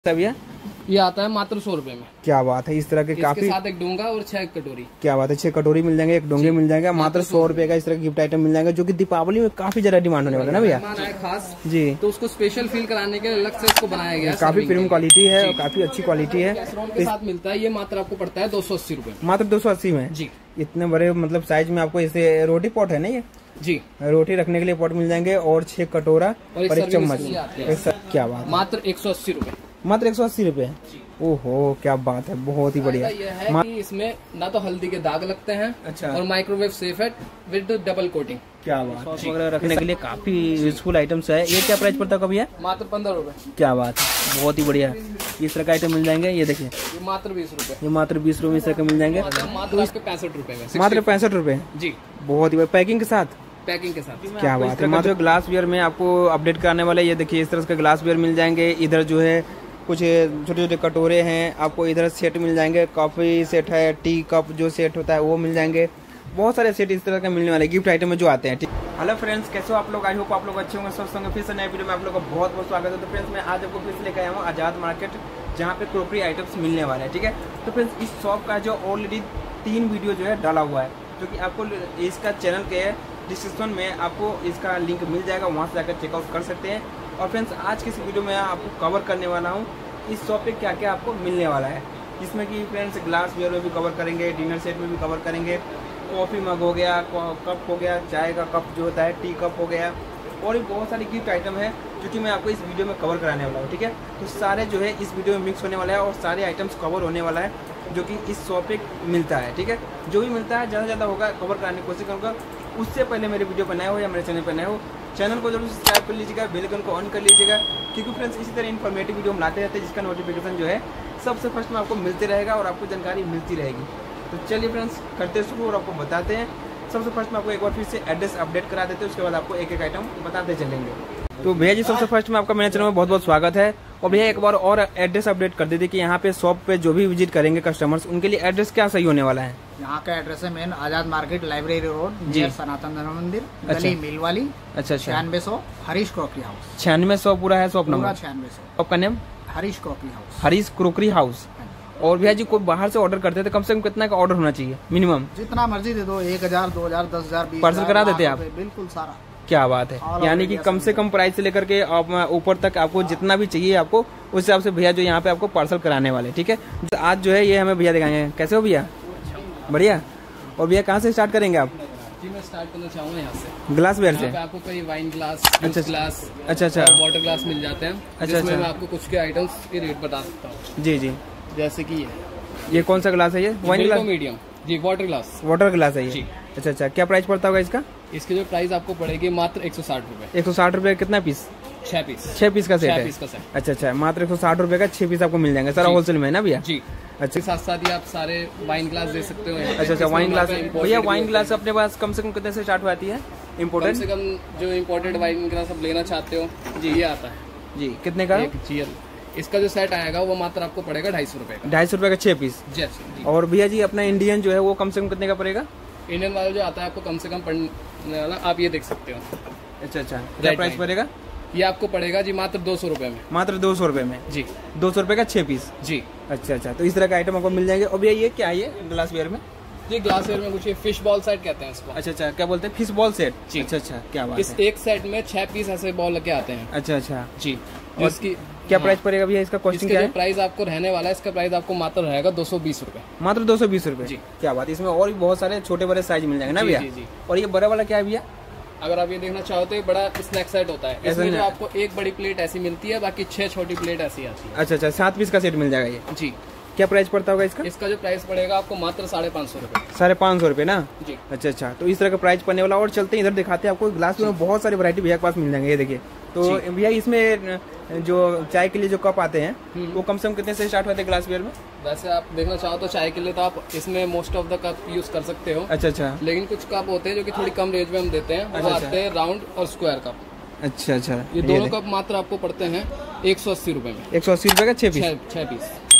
भैया ये आता है मात्र 100 रुपए में। क्या बात है। इस तरह के काफी साथ एक डोंगा और 6 कटोरी। क्या बात है। 6 कटोरी मिल जाएंगे, एक डोंगे मिल जाएगा, मात्र 100 रुपए का। इस तरह के गिफ्ट आइटम मिल जाएंगे जो कि दीपावली में काफी ज्यादा डिमांड होने वाला है ना भैया खास जी। तो उसको स्पेशल फील कराने के लिए अलग से इसको बनाया गया है। काफी प्रीमियम क्वालिटी है और काफी अच्छी क्वालिटी है। के साथ मिलता है। ये मात्र आपको पड़ता है 280 रुपए। मात्र 280 में जी। इतने बड़े मतलब साइज में आपको इसे रोटी पॉट है ना ये जी, रोटी रखने के लिए पॉट मिल जाएंगे और 6 कटोरा और एक चम्मच। क्या बात। मात्र 180 रुपए। मात्र 180 रुपए। ओहो क्या बात है, बहुत ही बढ़िया। ये है कि इसमें ना तो हल्दी के दाग लगते हैं। अच्छा। और माइक्रोवेव सेफ है विद डबल कोटिंग। क्या बात। सॉस वगैरह रखने के लिए काफी यूजफुल आइटम्स है। ये क्या प्राइस पड़ता है भैया? मात्र 15 रुपए। क्या बात है, बहुत ही बढ़िया। इस तरह का आइटम मिल जाएंगे। ये देखिए ये मात्र 20 रुपए। ये मात्र 20 रुपए इस तरह के मिल जाएंगे। मात्र 65 रुपए में। मात्र 65 रुपए जी। बहुत ही बढ़िया पैकिंग के साथ। पैकिंग के साथ। क्या बात है। मात्र ग्लास वेयर में आपको अपडेट कराने वाले। ये देखिए इस तरह के ग्लास वेयर मिल जाएंगे। इधर जो है कुछ छोटे छोटे कटोरे हैं आपको। इधर सेट मिल जाएंगे, कॉफी सेट है, टी कप जो सेट होता है वो मिल जाएंगे। बहुत सारे सेट इस तरह के मिलने वाले गिफ्ट आइटम में जो आते हैं। हेलो फ्रेंड्स, कैसे हो आप लोग? आई होप आप लोग अच्छे होंगे। स्वस्थ होंगे। फिर से नए वीडियो में आप लोग का बहुत बहुत स्वागत है। तो फ्रेंड्स मैं आज आपको फिर से लेकर आया हूँ आज़ाद मार्केट, जहाँ पे क्रॉकरी आइटम्स मिलने वाले हैं। ठीक है, तो फ्रेंड्स इस शॉप का जो ऑलरेडी 3 वीडियो जो है डाला हुआ है, जो कि आपको इसका चैनल के डिस्क्रिप्शन में आपको इसका लिंक मिल जाएगा, वहाँ से जाकर चेकआउट कर सकते हैं। और फ्रेंड्स आज की इस वीडियो में आपको कवर करने वाला हूँ इस शॉप पे क्या क्या आपको मिलने वाला है, जिसमें कि फ्रेंड्स ग्लास वेयर में भी कवर करेंगे, डिनर सेट में भी कवर करेंगे, कॉफ़ी मग हो गया, कप हो गया, चाय का कप जो होता है, टी कप हो गया, और भी बहुत सारी गिफ्ट आइटम है जो कि मैं आपको इस वीडियो में कवर कराने वाला हूँ। ठीक है, तो सारे जो है इस वीडियो में मिक्स होने वाला है और सारे आइटम्स कवर होने वाला है जो कि इस शॉप पे मिलता है। ठीक है, जो भी मिलता है ज़्यादा से ज़्यादा होगा कवर कराने की कोशिश करूँगा। उससे पहले मेरे वीडियो पर नए हो या मेरे चैनल पर नए हो, चैनल को जरूर सब्सक्राइब कर लीजिएगा, बेल आइकन को ऑन कर लीजिएगा, क्योंकि फ्रेंड्स इसी तरह इन्फॉर्मेटिव वीडियो हम लाते रहते हैं जिसका नोटिफिकेशन जो है सबसे फर्स्ट में आपको मिलते रहेगा और आपको जानकारी मिलती रहेगी। तो चलिए फ्रेंड्स करते शुरू और आपको बताते हैं। सबसे फर्स्ट में आपको एक बार फिर से एड्रेस अपडेट करा देते हैं, उसके बाद आपको एक एक आइटम बताते चलेंगे। तो भैया जी सबसे फर्स्ट में आपका मेरे चैनल में बहुत बहुत स्वागत है। और भैया एक बार और एड्रेस अपडेट कर देते कि यहाँ पे शॉप पे जो भी विजिट करेंगे कस्टमर्स, उनके लिए एड्रेस क्या सही होने वाला है? यहाँ का एड्रेस है main Azad market, library road जी, सनातन धर्म मंदिर, गली मिल वाली। अच्छा 9600 हरीश क्रॉकरी हाउस। 9600 पूरा है शॉप नंबर? 9600। आपका name? Harish crockery house. Harish crockery house. और भैया जी कोई बाहर से ऑर्डर करते हैं तो कम से कम कितना का ऑर्डर होना चाहिए मिनिमम? जितना मर्जी दे दो, 1000 2000 10,000 20,000 पार्सल करा देते हैं आप? बिल्कुल सारा। क्या बात है, यानी कि कम से कम प्राइस से लेकर के ऊपर तक आपको जितना भी चाहिए आपको उस हिसाब से भैया जो यहाँ पे आपको पार्सल कराने वाले। ठीक है, तो आज जो है ये हमें भैया दिखाएंगे। कैसे हो भैया? बढ़िया। और भैया कहाँ से स्टार्ट करेंगे आप? जी मैं स्टार्ट करना चाहूँगा यहाँ से, ग्लास वेयर से। आपको कई वाइन ग्लास, अच्छा ग्लास, अच्छा वाटर ग्लास मिल जाते हैं। अच्छा। मैं आपको कुछ के आइटम्स के रेट बता सकता हूँ। जी जी। जैसे कि ये कौन सा ग्लास है? ये वाइन ग्लास मीडियम जी, वाटर ग्लास। वाटर ग्लास है ये जी। अच्छा अच्छा, क्या प्राइस पड़ता होगा इसका? इसकी जो प्राइस आपको पड़ेगी मात्र 160 रुपए। 160 रुपए। कितना पीस? 6 पीस। 6 पीस का सेट है? 6 पीस का सेट। अच्छा अच्छा, मात्र 160 रुपए का 6 पीस आपको मिल जाएंगे। सारा होलसेल में है ना भैया? जी। अच्छा, साथ साथ ही आप सारे वाइन ग्लास दे सकते हो। अच्छा अच्छा, वाइन ग्लास। भैया वाइन ग्लास अपने पास कम से कम कितने से स्टार्ट होती है? इम्पोर्टेड कम से कम जो इम्पोर्टेड वाइन ग्लास आप लेना चाहते हो जी, ये आता है जी। कितने का? इसका जो सेट आएगा वो मात्र आपको पड़ेगा 250 रुपए का। 250 रुपए का 6 पीस। जी। और भैया जी अपना इंडियन जो है वो कम से कम कितने का पड़ेगा? इंडियन वाला जो आता है आपको कम से कम पड़ने वाला, आप ये देख सकते हो। अच्छा अच्छा, क्या प्राइस पड़ेगा? ये आपको पड़ेगा जी मात्र 200 रुपए में। मात्र 200 रुपए में जी। 200 रुपए का 6 पीस जी। अच्छा अच्छा, तो इस तरह का आइटम आपको मिल जाएंगे। और भैया ये क्या है ये ग्लास वेयर में? जी ग्लास वेयर में कुछ ये फिश बॉल सेट कहते हैं इसको। अच्छा अच्छा, क्या बोलते हैं? फिश बॉल सेट जी। अच्छा अच्छा, क्या बात है। इस एक सेट में 6 पीस ऐसे बॉल लगे आते हैं। अच्छा अच्छा जी। और इसकी क्या प्राइस पड़ेगा भैया? इसका कॉस्टिंग क्या है? प्राइस आपको रहने वाला है, इसका प्राइस आपको मात्र रहेगा 220 रुपए। मात्र 220 रुपए जी। क्या बात है, इसमें और भी बहुत सारे छोटे बड़े साइज मिल जाएंगे ना भैया? और ये बड़ा वाला क्या है भैया? अगर आप ये देखना चाहो तो ये बड़ा स्नैक सेट होता है। इसमें जो आपको एक बड़ी प्लेट ऐसी मिलती है, बाकी 6 छोटी प्लेट ऐसी आती है। अच्छा अच्छा, 7 पीस का सेट मिल जाएगा ये जी। क्या प्राइस पड़ता होगा इसका? इसका जो प्राइस पड़ेगा आपको मात्र 550 रुपए। 550 रुपए ना जी। अच्छा अच्छा, तो इस तरह का प्राइस पड़ने वाला। और चलते हैं इधर दिखाते हैं आपको ग्लास में बहुत सारी वैरायटी भैया के पास मिल जाएंगे। ये देखिए, तो भैया इसमें जो चाय के लिए जो कप आते हैं वो कम से कम कितने से स्टार्ट होते हैं ग्लास वेयर में? वैसे आप देखना चाहो तो चाय के लिए तो आप इसमें most of the cup use कर सकते हो। अच्छा अच्छा, लेकिन कुछ कप होते हैं जो कि थोड़ी कम रेंज में हम देते हैं। वो आते हैं राउंड और स्क्वायर कप। अच्छा अच्छा, ये दोनों कप मात्र आपको पड़ते हैं 180 रुपए में। 180 रुपए का 6 पीस। 6 पीस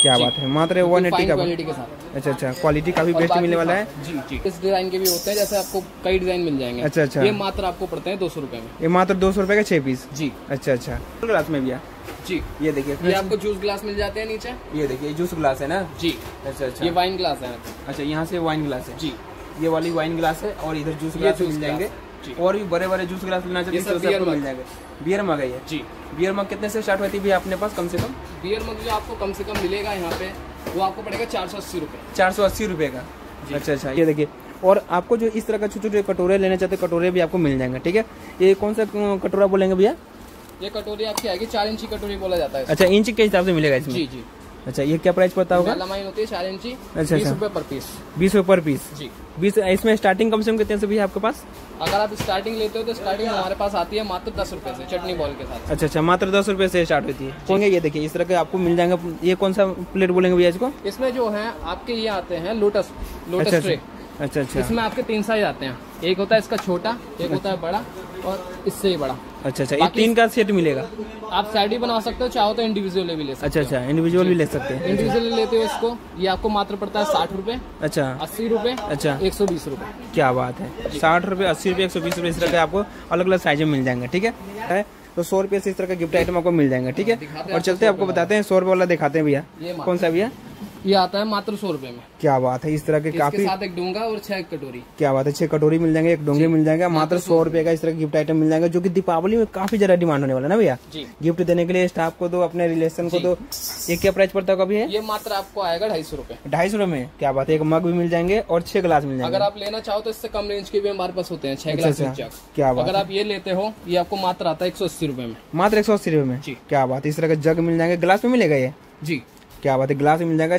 क्या बात है, मात्र 180 का क्वालिटी के साथ। अच्छा, क्वालिटी काफी बेस्ट मिलने वाला है। जी। इस डिजाइन के भी होते हैं, जैसे आपको कई डिजाइन मिल जाएंगे। अच्छा, ये मात्र आपको पड़ते हैं 200 रुपए में। ये मात्र 200 रुपए का 6 पीस। जी। अच्छा, ग्लास में भी है जी। ये देखिए, ये आपको जूस ग्लास मिल जाते हैं नीचे। ये देखिए जूस ग्लास है ना जी। अच्छा, ये वाइन ग्लास है। अच्छा, यहाँ से वाइन ग्लास है जी। ये वाली वाइन ग्लास है, और इधर जूस ग्लास मिल जाएंगे। और भी बड़े जूस ग्लास लेना चाहिए तो मिल जाएंगे। बियर मग है जी। बियर मग कितने से स्टार्ट होती है भैया अपने पास कम से कम? बियर मग जो आपको कम से कम मिलेगा यहाँ पे, वो आपको पड़ेगा 480 रुपए। 480 रुपए का। अच्छा, ये देखिए। और आपको जो इस तरह का छोटे छोटे कटोरे लेने चाहते हैं, कटोरे भी आपको मिल जाएंगे। ठीक है, ये कौन सा कटोरा बोलेंगे भैया? ये कटोरी आपकी आएगी 4 इंची कटोरी बोला जाता है। अच्छा, इंच के हिसाब से मिलेगा इसमें? जी। अच्छा, ये क्या प्राइस पड़ता होगा? लंबाई होती है 4 इंची। अच्छा, 20 रुपए पर पीस। 20 रुपए पर पीस जी। 20। इसमें स्टार्टिंग कम से कम कितने से भी है आपके पास? अगर आप स्टार्टिंग लेते हो तो स्टार्टिंग हमारे पास आती है मात्र 10 रुपए से, चटनी बॉल के साथ। अच्छा, मात्र 10 रुपए से स्टार्ट होती है। होंगे ये देखिए, इस तरह के आपको मिल जाएंगे। ये कौन सा प्लेट बोलेंगे भैया इसको? इसमें जो है आपके ये आते हैं लोटस ट्रे। अच्छा। इसमें आपके 3 साइज आते हैं। एक होता है इसका छोटा, एक होता है बड़ा, और इससे ही बड़ा। अच्छा, ये 3 का सेट मिलेगा। आप सेट भी बना सकते हो, चाहो तो इंडिविजुअल भी ले सकते हो। अच्छा, इंडिविजुअल भी ले सकते हैं। इंडिविजुअल लेते हो इसको, ये आपको मात्र पड़ता है 60 रुपए। अच्छा, 80 रुपए। अच्छा, 120 रुपए। क्या बात है, 60 रुपए, 80 रुपए, 120 रुपए, इस तरह के आपको अलग अलग साइज में मिल जाएंगे। ठीक है, तो 100 रुपए से इस तरह का गिफ्ट आइटम आपको मिल जाएंगे। ठीक है, और चलते आपको बताते हैं 100 रुपए वाला दिखाते हैं भैया। कौन सा भैया? ये आता है मात्र 100 रुपए में। क्या बात है, इस तरह के काफी साथ एक डोंगा और 6 कटोरी। क्या बात है, 6 कटोरी मिल जाएंगे, एक डोंगे मिल जाएंगे, मात्र 100 रुपए का इस तरह गिफ्ट आइटम मिल जाएगा, जो कि दीपावली में काफी ज्यादा डिमांड होने वाला है ना भैया। गिफ्ट देने के लिए स्टाफ को दो, अपने रिलेशन को दो। ये क्या प्राइस पड़ता होगा भैया? ये मात्र आपको आएगा 250 रुपए। 250 रुपए में? क्या बात है, एक मग भी मिल जाएंगे और 6 गिलास मिल जाएंगे। अगर आप लेना चाहो तो इससे कम रेंज के भी हमारे पास होते हैं, 6 गिलास जग। क्या बात, अगर आप ये लेते हो, ये आपको मात्र आता है 180 रुपए में। मात्र 180 रुपए में? क्या बात है, इस तरह का जग मिल जाएंगे। गिलास में मिलेगा ये? जी। क्या बात है, गिलास में मिल जाएगा।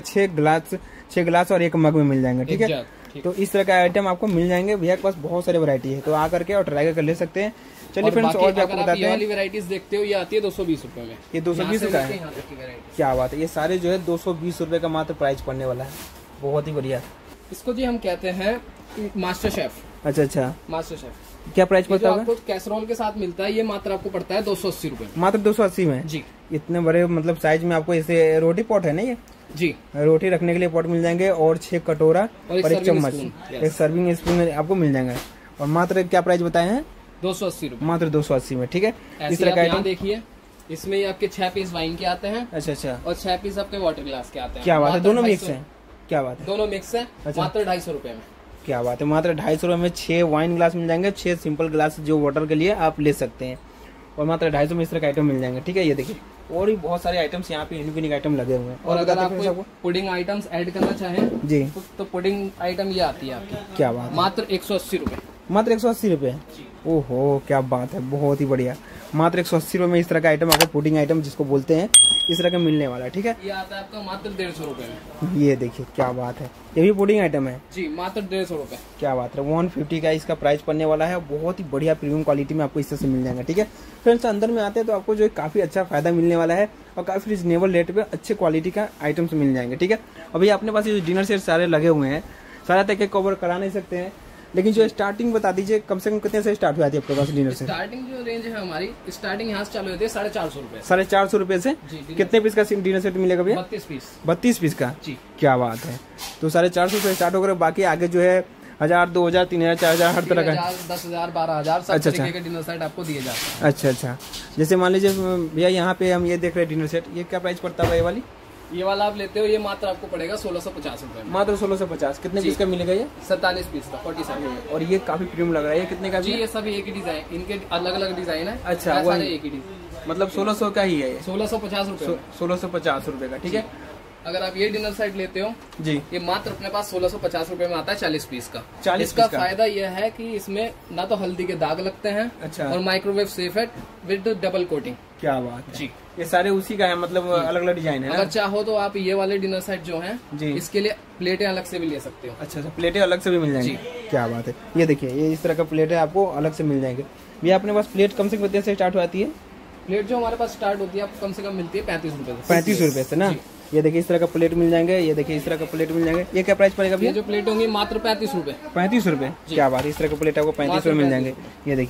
6 गिलास और एक मग में मिल जाएंगे। ठीक है, तो इस तरह का आइटम आपको मिल जाएंगे। भैया के पास बहुत सारी वैरायटी है, तो आकर के और ट्राई कर ले सकते हैं। चलिए फ्रेंड्स, और आपको बताते हैं। वाली वैरायटीज देखते हो, ये आती है 220 रुपए में। ये 220 का है? क्या बात है, ये सारे जो है 220 रुपए का मात्र प्राइस पड़ने वाला है। बहुत ही बढ़िया। इसको जी हम कहते हैं मास्टर शेफ। अच्छा, मास्टर शेफ। क्या प्राइस पड़ता है? आपको कैसरोल के साथ मिलता है, ये मात्र आपको पड़ता है 280 रुपए। मात्र 280 में? जी। इतने बड़े मतलब साइज में आपको ऐसे रोटी पॉट है ना ये? जी। रोटी रखने के लिए पॉट मिल जाएंगे, और 6 कटोरा और एक चम्मच, एक सर्विंग स्पून आपको मिल जाएंगे। और मात्र क्या प्राइस बताए हैं? 280 रुपए। मात्र 280 में। ठीक है, इस तरह का आइटम देखिए, इसमें ये आपके 6 पीस वाइन के आते हैं। अच्छा, और 6 पीस आपके वाटर ग्लास के आते हैं। क्या बात है, दोनों मिक्स है? क्या बात है, दोनों मिक्स है। मात्र 250 रुपए में। क्या बात है, मात्र 250 रुपए में 6 वाइन ग्लास मिल जाएंगे, 6 सिंपल ग्लास जो वाटर के लिए आप ले सकते हैं, और मात्र 250 में इस तरह का आइटम मिल जाएंगे। ठीक है, ये देखिए, और भी बहुत सारे आइटम्स यहाँ पे यूनिक आइटम लगे हुए हैं। और अगर आप पुडिंग आइटम्स ऐड करना चाहें जी, तो पुडिंग आइटम ये आती है आपकी। क्या बात, मात्र 180 रुपए। मात्र 180 रुपए? ओहो, क्या बात है, बहुत ही बढ़िया। मात्र 180 रुपए में इस तरह का आइटम आपको पुडिंग आइटम जिसको बोलते हैं, इस तरह का मिलने वाला है। ठीक है, ये आता है आपका मात्र 150 रुपए में। ये देखिए, क्या बात है, ये भी पुडिंग आइटम है जी, मात्र 150 रुपए। क्या बात है, 150 का इसका प्राइस पड़ने वाला है। बहुत ही बढ़िया प्रीमियम क्वालिटी में आपको इससे से मिल जाएगा। ठीक है फ्रेंड्स, अंदर में आते हैं तो आपको जो काफी अच्छा फायदा मिलने वाला है, और काफी रिजनेबल रेट पे अच्छे क्वालिटी का आइटम्स मिल जाएंगे। ठीक है, अभी अपने पास ये डिनर सेट सारे लगे हुए हैं, सारा तक कवर करा नहीं सकते हैं, लेकिन जो स्टार्टिंग बता दीजिए, कम से कम कितने से स्टार्ट हो जाती है आपके पास डिनर सेट? स्टार्टिंग जो रेंज है हमारी, स्टार्टिंग यहाँ से चालू होती है 450 रुपए। 450 रुपए से? कितने पीस का डिनर सेट मिलेगा भैया? 32 पीस। 32 पीस का जी। क्या बात है, तो 450 से स्टार्ट होकर बाकी आगे जो है 1000, 2000, 3000, 4000 हर तरह का, 10,000, 12,000 सब तरीके के डिनर सेट आपको दिए जाते हैं। अच्छा, जैसे मान लीजिए भैया यहाँ पे हम ये देख रहे हैं डिनर सेट, ये क्या प्राइस पड़ता है ये वाली? ये वाला आप लेते हो, ये मात्र आपको पड़ेगा 1650 रुपए। मात्र 1650। कितने पीस का मिलेगा ये? 47 पीस का, 47। और ये काफी प्रीमियम लग रहा है, ये कितने का जी? ये सभी एक ही डिजाइन, इनके अलग अलग डिजाइन है। अच्छा, वो एक ही डिजाइन, मतलब 1600 का ही है ये? 1650 रुपए। 1650 रुपए का। ठीक है, अगर आप ये डिनर सेट लेते हो जी, ये मात्र अपने पास 1650 रुपए में आता है 40 पीस का। 40 इसका फायदा यह है कि इसमें ना तो हल्दी के दाग लगते हैं। अच्छा, और माइक्रोवेव सेफ है विद डबल कोटिंग। क्या बात है जी, ये सारे उसी का है, मतलब अलग अलग डिजाइन है। अगर चाहो तो आप ये वाले डिनर सेट जो हैं जी, इसके लिए प्लेटें अलग से भी ले सकते हो। अच्छा, प्लेटें अलग से भी मिल जाएंगी? क्या बात है, ये देखिए, ये इस तरह का प्लेटें आपको अलग से मिल जाएंगे। ये अपने पास प्लेट कम से कम कितने से स्टार्ट होती है? प्लेट जो हमारे पास स्टार्ट होती है कम से कम मिलती है 35 रुपए से। 35 रुपए से ना? ये देखिए, इस तरह का प्लेट मिल जाएंगे, ये देखिए इस तरह का प्लेट मिल जाएंगे। ये क्या प्राइस पड़ेगा भैया? जो प्लेट होंगी मात्र 35 रुपए। 35 रुपए? क्या बात है, इस तरह का प्लेट आपको 35 रुपए मिल जाएंगे। ये देखिए,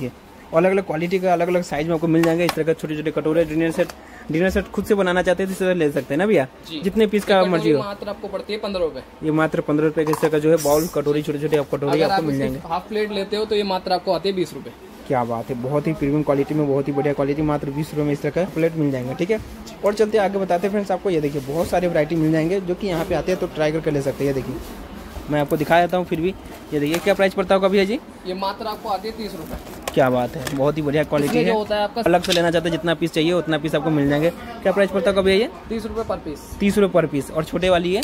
अलग अलग क्वालिटी का अलग अलग साइज में आपको मिल जाएंगे। इस तरह का छोटे छोटे कटोरे, डिनर सेट खुद से बनाना चाहते हैं तो इस तरह ले सकते हैं ना भैया, जितने पीस का मर्जी हो। मात्र आपको पड़ती है 15 रुपए। ये मात्र 15 रुपए के इस तरह का जो है बाउल कटोरी, छोटे छोटे कटोरी आपको मिल जाएंगे। हाफ प्लेट लेते हो तो ये मात्र आपको आती है 20 रुपए। क्या बात है, बहुत ही प्रीमियम क्वालिटी में, बहुत ही बढ़िया क्वालिटी, मात्र 20 रुपए में इस तरह का प्लेट मिल जाएंगे। ठीक है, और चलते आगे बताते हैं फ्रेंड्स आपको। ये देखिए बहुत सारे वैरायटी मिल जाएंगे जो कि यहाँ पे आते हैं तो ट्राई करके ले सकते हैं। ये देखिए मैं आपको दिखा देता हूँ फिर भी। ये देखिए क्या प्राइस पड़ता होगा भैया जी? ये मात्र आपको आती है 30 रुपए। क्या बात है, बहुत ही बढ़िया क्वालिटी है। होता है आपका अलग से लेना चाहते हैं जितना पीस चाहिए उतना पीस आपको मिल जाएंगे। क्या प्राइस पड़ता होगा भैया ये? 30 रुपए पर पीस। 30 रुपए पर पीस। और छोटे वाली है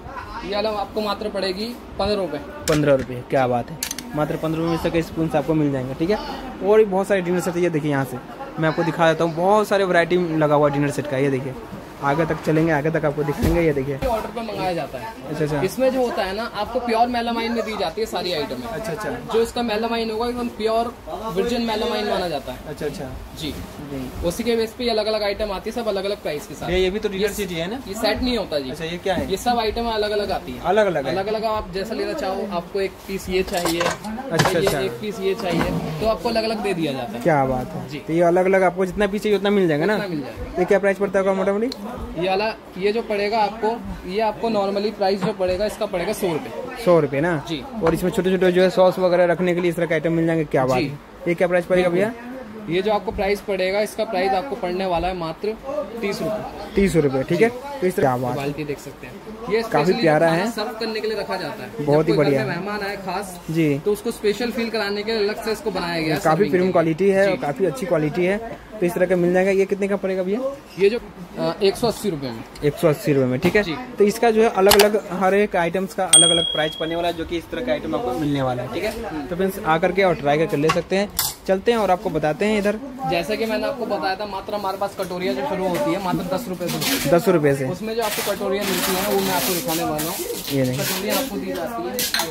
ये अलग आपको मात्र पड़ेगी 15 रुपए। 15 रुपये। क्या बात है, मात्र 15 रुपये में इसके स्पून आपको मिल जाएंगे। ठीक है, और भी बहुत सारे डिनर सेट। ये देखिए यहाँ से मैं आपको दिखा देता हूँ, बहुत सारे वैरायटी लगा हुआ डिनर सेट का। ये देखिए आगे तक चलेंगे, आगे तक आपको दिखाएंगे। ये देखिए ऑर्डर पे मंगाया जाता है। अच्छा अच्छा। इसमें जो होता है ना आपको प्योर मेलामाइन में दी जाती है सारी आइटम। अच्छा अच्छा। जो इसका मेलामाइन होगा एकदम प्योर वर्जिन मेलामाइन माना जाता है। अच्छा अच्छा जी। उसी के बेस पे अलग अलग आइटम आती है, सब अलग अलग प्राइस के साथ। ये भी तो डिनर सेट ही है ना? ये सेट नहीं होता जी। अच्छा, ये क्या है? ये सब आइटम अलग अलग आती है। अलग अलग अलग अलग आप जैसा लेना चाहो, आपको एक पीस ये चाहिए, अच्छा अच्छा, एक पीस ये चाहिए, तो आपको अलग अलग दे दिया जाता है। क्या बात है जी। तो ये अलग अलग आपको जितना पीस चाहिए उतना मिल जाएगा ना? मिल जाएगा। ये क्या प्राइस पड़ता होगा मोटा मोटी? ये जो पड़ेगा आपको, ये आपको नॉर्मली प्राइस जो पड़ेगा इसका पड़ेगा 100 रुपए। 100 रुपए ना जी। और इसमें छोटे छोटे जो है सॉस वगैरह रखने के लिए इस तरह का आइटम मिल जाएंगे। क्या बात है, ये क्या प्राइस पड़ेगा भैया? ये जो आपको प्राइस पड़ेगा, इसका प्राइस आपको पड़ने वाला है मात्र 30 रुपए। 30 रुपए। ठीक है, तो इस तरह क्वालिटी देख सकते हैं। ये काफी प्यारा है, सर्व करने के लिए रखा जाता है। बहुत ही बढ़िया। मेहमान आए खास जी तो उसको स्पेशल फील कराने के लिए अलग से इसको बनाया गया है। काफी प्रीमियम क्वालिटी है और काफी अच्छी क्वालिटी है, तो इस तरह का मिल जाएगा। ये कितने का पड़ेगा भैया? ये जो 180 रुपए में। 180 रुपए में। ठीक है, तो इसका जो है अलग अलग हर एक आइटम्स का अलग अलग प्राइस पड़ने वाला है, जो कि इस तरह का आइटम आपको मिलने वाला है। ठीक है, तो फ्रेंड्स आकर के और ट्राई करके ले सकते हैं। चलते हैं और आपको बताते हैं इधर। जैसे कि मैंने आपको बताया था, मात्र हमारे पास कटोरिया जो शुरू होती है मात्र 10 रुपए से। 10 रुपए से उसमें जो आपको कटोरिया मिलती है वो मैं आपको दिखाने वाला हूँ। ये नहीं, कटोरिया आपको दी जाती है,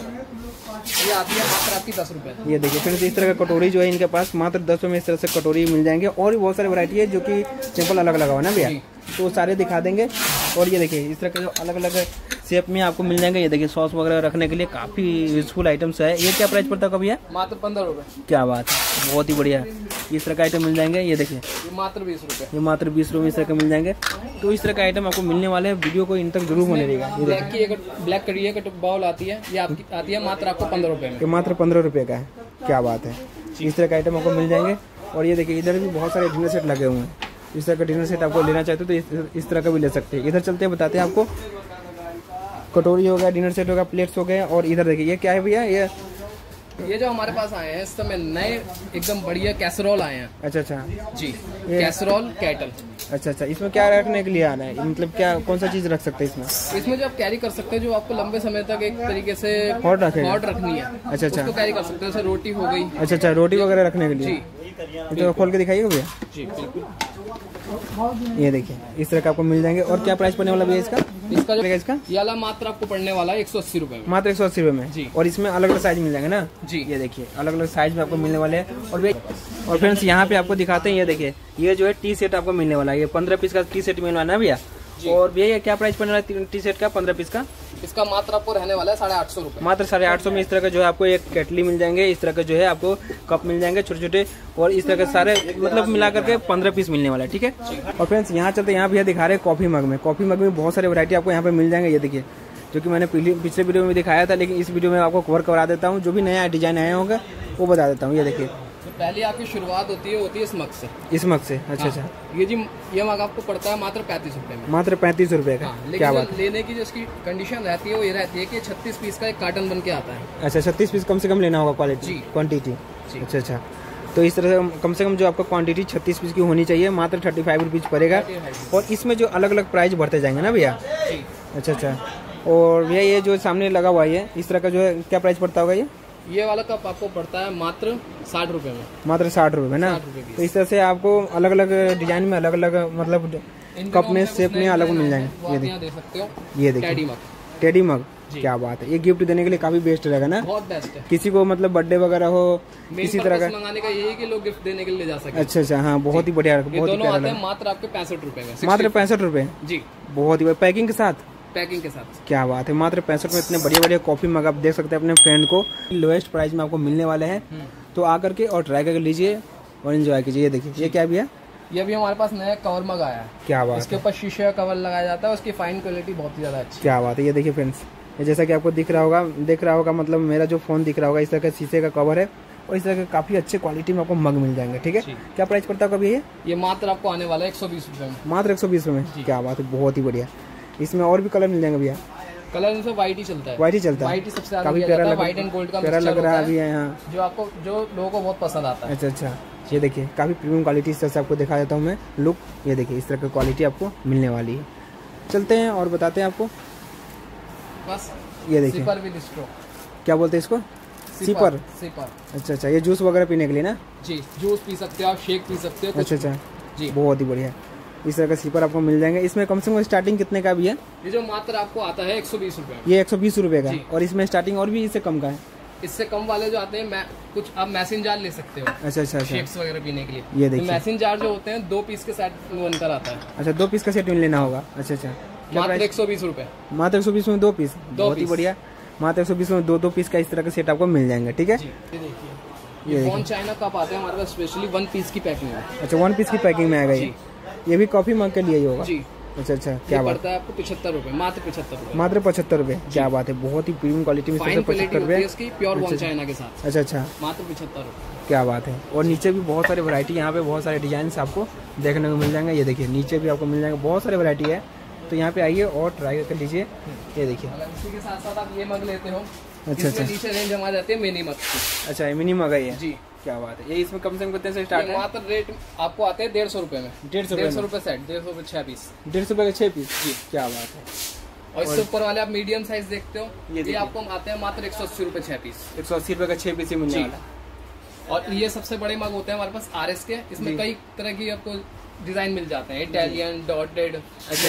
ये आती है मात्र आपकी 10 रुपए। ये देखिए फ्रेंड्स, इस तरह का कटोरी जो है इनके पास मात्र 10 रुपए में इस तरह से कटोरी मिल जाएंगे। और भी बहुत सारी वैरायटी है जो कि सिंपल अलग लगा हुआ है ना भैया, तो सारे दिखा देंगे। और ये देखिए इस तरह के जो अलग अलग शेप में आपको मिल जाएंगे। ये देखिए सॉस वगैरह रखने के लिए काफी यूजफुल आइटम्स है। ये क्या प्राइस पड़ता है भैया? मात्र 15 रुपए। क्या बात है, बहुत ही बढ़िया, इस तरह का आइटम मिल जाएंगे। ये देखिए मात्र 20 रुपए। ये मात्र 20 रुपए में इस तरह के मिल जाएंगे। तो इस तरह का आइटम आपको मिलने वाले हैं, वीडियो को इन तक जरूर बने रहेगा। ब्लैक करिए का बाउल आती है, ये आपकी आती है मात्र आपको 15 रुपए में। ये मात्र 15 रुपए का है। क्या बात है, इस तरह का आइटम आपको मिल जाएंगे। और ये देखिए इधर भी बहुत सारे डिनर सेट लगे हुए हैं। इस तरह का डिनर सेट आपको लेना चाहते हो तो इस तरह का भी ले सकते हैं। इधर चलते हैं, बताते हैं आपको। कटोरी हो गया, डिनर सेट हो गया, प्लेट्स हो गए। और इधर देखिए ये क्या है भैया? ये जो हमारे पास आए हैं इस समय नए एकदम बढ़िया कैसरोल आए हैं। अच्छा अच्छा जी, कैसरोल कैटल। अच्छा अच्छा, इसमें क्या रखने के लिए आना है, मतलब क्या कौन सा चीज रख सकते हैं इसमें? इसमें जो आप कैरी कर सकते हैं, जो आपको लंबे समय तक एक तरीके से हॉट रखनी है। अच्छा अच्छा, उसको कैरी कर सकते हैं। जैसे रोटी हो गई। अच्छा अच्छा, रोटी वगैरह रखने के लिए। तो खोल के दिखाइएगा भैया। जी बिल्कुल। ये देखिए इस तरह का आपको मिल जाएंगे। और क्या प्राइस पड़ने वाला भैया इसका? इसका ये वाला मात्र आपको पड़ने वाला है 180 रुपए में। मात्र 180 रुपए में जी। और इसमें अलग अलग साइज मिल जाएंगे ना जी। ये देखिए अलग अलग साइज में आपको मिलने वाले हैं। और फ्रेंड्स यहाँ पे आपको दिखाते हैं, ये देखिए ये जो है टी सेट आपको मिलने वाला है। ये 15 पीस का टी सेट मिलने वाला है भैया। और भैया ये क्या प्राइस पड़ने वाला है टी सेट का 15 पीस का? इसका मात्र आपको रहने वाला है 850 रुपए। मात्र 850 में इस तरह का जो है आपको एक केटली मिल जाएंगे। इस तरह का जो है आपको कप मिल जाएंगे छोटे छोटे। और इस तरह के सारे मतलब मिला करके 15 पीस मिलने वाला है। ठीक है, और फ्रेंड्स यहाँ चलते यहाँ भैया दिखा रहे हैं कॉफी मग में। कॉफी मग में बहुत सारी वैरायटी आपको यहाँ पे मिल जाएंगे। ये देखिए जो कि मैंने पिछले वीडियो में दिखाया था, लेकिन इस वीडियो में आपको कवर करा देता हूँ। जो भी नया डिजाइन आया होगा वो बता देता हूँ। ये देखिए पहले आपकी शुरुआत होती है इस मग से। इस मग से? अच्छा अच्छा। ये मग आपको पड़ता है मात्र 35 रुपए में। मात्र 35 रुपए का। क्या बात है। लेने की जो इसकी कंडीशन रहती है वो ये रहती है कि 36 पीस का एक कार्टन बन के आता है। अच्छा 36 पीस कम से कम लेना होगा क्वांटिटी। अच्छा अच्छा, तो इस तरह से कम जो आपका क्वांटिटी 36 पीस की होनी चाहिए। मात्र 35 रुपीज पड़ेगा। और इसमें जो अलग अलग प्राइस बढ़ते जाएंगे ना भैया? अच्छा अच्छा। और भैया ये जो सामने लगा हुआ है इस तरह का जो है क्या प्राइस पड़ता होगा? ये वाला कप आपको पड़ता है मात्र 60 रुपए में। मात्र 60 रुपए ना? तो इस तरह से आपको अलग अलग डिजाइन में अलग अलग मतलब कप में शेप में अलग मिल जाएंगे। ये देख सकते हो, ये देखिए टेडी मग। क्या बात है, ये गिफ्ट देने के लिए काफी बेस्ट रहेगा ना? बहुत बेस्ट है। किसी को मतलब बर्थडे वगैरह हो किसी तरह का मंगाने का यही कि लोग गिफ्ट देने के लिए ले जा सके। अच्छा अच्छा, हाँ बहुत ही बढ़िया, बहुत ही प्यारा। मात्र आपके 65 रुपए में। मात्र 65 रुपए जी, बहुत ही पैकिंग के साथ। क्या बात है, मात्र 65 में इतने बढ़िया बढ़िया कॉफी मग आप देख सकते हैं अपने फ्रेंड को लोएस्ट प्राइस में आपको मिलने वाले हैं। तो आकर के और ट्राई करके लीजिए। और एंजॉय कीजिए। ये देखिए ये क्या भी है, ये भी हमारे पास नया कवर मग आया है। क्या बात इसके ऊपर शीशे का कवर लगाया जाता है, उसकी फाइन क्वालिटी बहुत ही ज्यादा अच्छी। क्या बात है। ये देखिए फ्रेंड्स, ये जैसा कि आपको दिख रहा होगा मतलब मेरा जो फोन दिख रहा होगा, इस तरह का शीशे का कवर है और इस तरह के काफी अच्छे क्वालिटी में आपको मग मिल जाएंगे। ठीक है, क्या प्राइस पड़ता है कभी ये मात्र आपको आने वाला है 120 रुपए में। मात्र 120 रुपए में। क्या बात है, बहुत ही बढ़िया। इसमें और भी कलर मिल जाएंगे भैया? कलर इनसे व्हाइट ही चलता है। व्हाइट ही चलता है, व्हाइट ही सबसे ज्यादा काफी प्यारा व्हाइट एंड गोल्ड का प्यारा लग रहा है अभी यहाँ, जो लोगों को बहुत पसंद आता है। अच्छा, ये देखिए काफी प्रीमियम क्वालिटी इस तरह से आपको दिखा देता हूँ मैं लुक। ये देखिए इस तरह की क्वालिटी आपको मिलने वाली है। चलते हैं और बताते हैं आपको। बस ये देखिए सिपर विद स्ट्रो, क्या बोलते हैं इसको? सिपर। अच्छा, ये जूस वगैरह पीने के लिए ना? जी, जूस पी सकते हो आप, शेक पी सकते हो। अच्छा जी, बहुत ही बढ़िया। इस तरह का सिपर आपको मिल जाएंगे। इसमें कम से कम स्टार्टिंग कितने का भी है? ये जो मात्र आपको आता है 120 रुपए। ये 120 रुपए का, और इसमें स्टार्टिंग और भी इससे कम का है? इससे कम वाले जो आते हैं कुछ आप मैसिन जार ले सकते हो। अच्छा, शेक्स वगैरह पीने के लिए। ये देखिए मैसिन जार जो होते हैं 2 पीस के सेट बनकर आता है। अच्छा, 2 पीस का सेट लेना होगा। अच्छा, मात्र 120 रुपए। मात्र 120 में 2 पीस, बहुत ही बढ़िया। मात्र 120 में 2 पीस का इस तरह का सेट आपको मिल जाएंगे। ठीक है, ये देखिए ये फोन चाइना कप आते हैं हमारे पास स्पेशली 1 पीस की पैकिंग में। अच्छा, 1 पीस की पैकिंग में आएगा ये भी कॉफी मग के लिए ही होगा? जी। अच्छा, क्या बात है आपको 75 रुपए, मात्र 75 रुपए। मात्र 75 रुपए। क्या बात है, बहुत ही प्रीमियम क्वालिटी में 75 रुपए प्योर वन चाइना के साथ। अच्छा, मात्र 75 रुपए। क्या बात है। और नीचे भी बहुत सारे वैरायटी, यहाँ पे बहुत सारे डिजाइन आपको देखने को मिल जाएंगे। ये देखिए नीचे भी आपको मिल जाएंगे, बहुत सारे वैरायटी है, तो यहाँ पे आइए और ट्राई कर लीजिए। ये देखिए इसी के साथ साथ आप ये मग लेते हो। अच्छा, नीचे रेंज हमारी जाती है मिनी मग की। अच्छा, मिनी मग है जी। क्या बात है। ये इसमें कम से कम कितने से स्टार्ट है? मात्र रेट आपको आते हैं 150 रुपए में। 150 रुपए सेट, 150 रुपए 6 पीस। 150 रुपए के 6 पीस। जी, क्या बात है। और इससे ऊपर वाले आप मीडियम साइज देखते हो, ये आपको आते हैं मात्र 180 रुपए 6 पीस। 180 रुपए का 6 पीस ही मिलने वाला। और ये सबसे बड़े मग होते हैं हमारे पास RS के। इसमें कई तरह की आपको डिजाइन मिल जाते हैं, इटालियन, डॉटेड,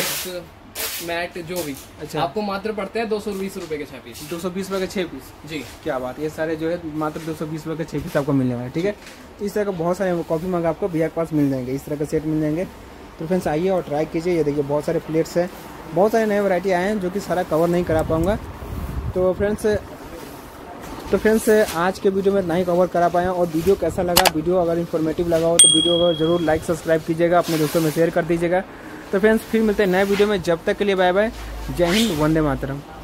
मैट, जो भी। अच्छा, आपको मात्र पड़ते हैं 220 रुपए के 6 पीस। 220 रुपए के 6 पीस। जी, क्या बात है। ये सारे जो है मात्र 220 रुपए के 6 पीस आपको मिलने वाले। ठीक है, इस तरह का बहुत सारे कॉफी मग आपको भैया के पास मिल जाएंगे, इस तरह का सेट मिल जाएंगे। तो फ्रेंड्स आइए और ट्राई कीजिए। ये देखिए बहुत सारे प्लेट्स हैं, बहुत सारे नए वैरायटी आए हैं जो कि सारा कवर नहीं करा पाऊँगा। तो फ्रेंड्स आज के वीडियो में इतना ही कवर करा पाए। और वीडियो कैसा लगा, वीडियो अगर इन्फॉर्मेटिव लगा हो तो वीडियो को जरूर लाइक सब्सक्राइब कीजिएगा, अपने दोस्तों में शेयर कर दीजिएगा। तो फ्रेंड्स फिर मिलते हैं नए वीडियो में, जब तक के लिए बाय बाय। जय हिंद, वंदे मातरम।